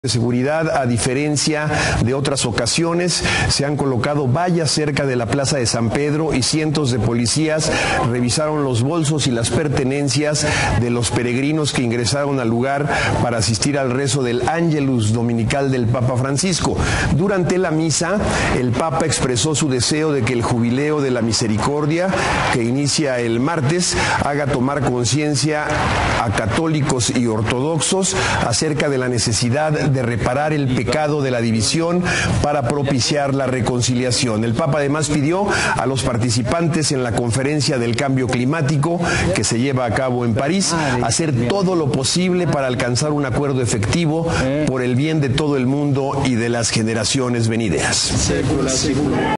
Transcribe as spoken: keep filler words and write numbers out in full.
De seguridad, a diferencia de otras ocasiones, se han colocado vallas cerca de la Plaza de San Pedro y cientos de policías revisaron los bolsos y las pertenencias de los peregrinos que ingresaron al lugar para asistir al rezo del Ángelus dominical del Papa Francisco. Durante la misa, el Papa expresó su deseo de que el Jubileo de la Misericordia, que inicia el martes, haga tomar conciencia a católicos y ortodoxos acerca de la necesidad de de reparar el pecado de la división para propiciar la reconciliación. El Papa además pidió a los participantes en la conferencia del cambio climático que se lleva a cabo en París hacer todo lo posible para alcanzar un acuerdo efectivo por el bien de todo el mundo y de las generaciones venideras.